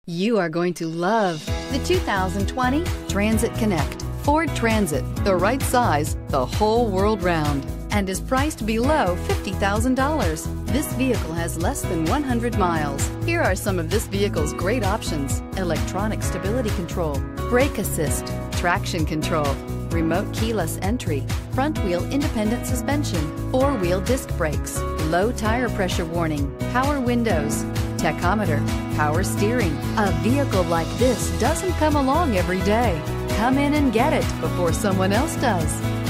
You are going to love the 2020 Transit Connect. Ford Transit, the right size the whole world round, and is priced below $50,000. This vehicle has less than 100 miles. Here are some of this vehicle's great options: electronic stability control, brake assist, traction control, remote keyless entry, front wheel independent suspension, four-wheel disc brakes, low tire pressure warning, power windows, tachometer, power steering. A vehicle like this doesn't come along every day. Come in and get it before someone else does.